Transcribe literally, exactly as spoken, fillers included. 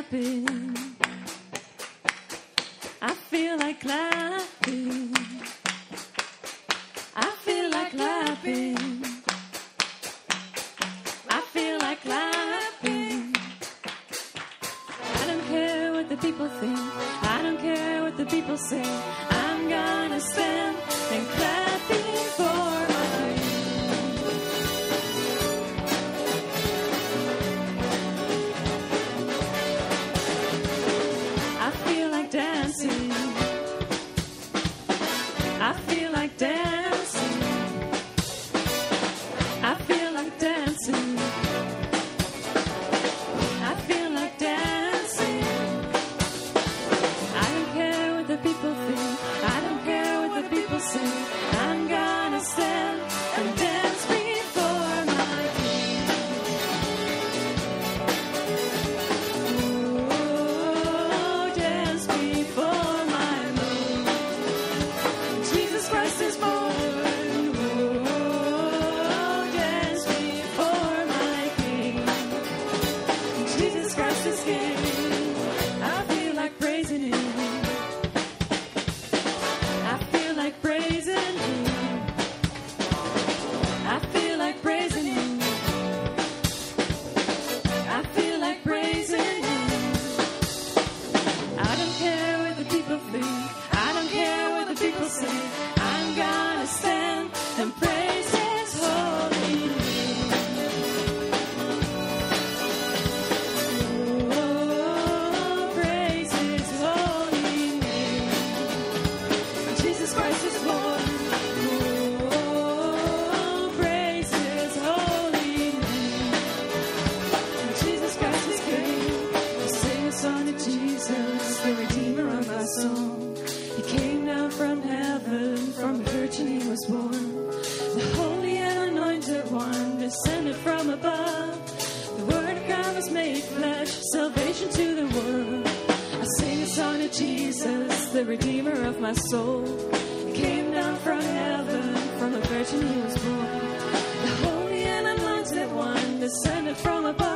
clapping. I feel like clapping. I feel like clapping. I feel like clapping. I don't care what the people think. I don't care what the people say. I'm gonna stand and clapping for my King. I feel like dancing. I feel like dancing. I feel like dancing. I feel like dancing. I don't care what the people think. I don't care what the people say. I'm gonna stand and dance before my King. Oh, dance before my Lord. Jesus Christ is born. Oh, dance before my King. Jesus Christ is King. I feel like praising Him. I feel like praising Him. I feel like praising Him. I feel like praising Him. I don't care what the people think. I don't care what the people say. I'm gonna stand and praise His holy name. Oh, praise His holy name. Jesus Christ is Lord. Oh, praise His holy name. Jesus Christ is King. We sing a song to Jesus, the Redeemer of our soul. He came down from heaven, from a virgin He was born. The holy and anointed one descended from above. The word of God was made flesh, salvation to the world. I sing a song to Jesus, the Redeemer of my soul. He came down from heaven, from a virgin He was born. The holy and anointed one descended from above.